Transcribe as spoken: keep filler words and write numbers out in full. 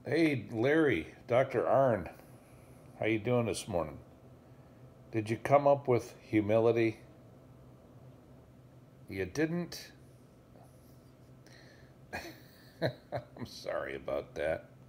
Hey, Larry, Doctor Arnn, how you doing this morning? Did you come up with humility? You didn't? I'm sorry about that.